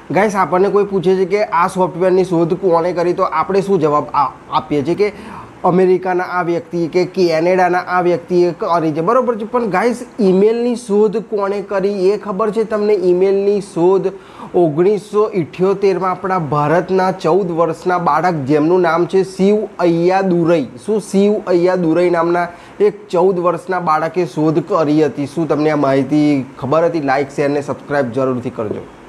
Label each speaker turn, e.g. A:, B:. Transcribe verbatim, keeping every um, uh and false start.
A: Guys આપણને કોઈ પૂછે છે કે આ સોફ્ટવેરની શોધ કોણે કરી, તો આપણે શું જવાબ આપીએ છીએ કે અમેરિકાના આ વ્યક્તિ કે કેનેડાના આ વ્યક્તિએ કરી છે, બરાબર છે. પણ ગાઈસ ઈમેલની શોધ કોણે કરી એ ખબર છે તમને? ઈમેલની શોધ ઓગણીસો ઇઠ્યોતેરમાં આપણા ભારતના ચૌદ વર્ષના બાળક જેમનું નામ છે શિવ અય્યાદુરઈ. શું? શિવ અય્યાદુરઈ નામના એક ચૌદ વર્ષના બાળકે શોધ કરી હતી. શું તમને આ માહિતી ખબર હતી? લાઇક, શેર ને સબસ્ક્રાઈબ જરૂરથી કરજો.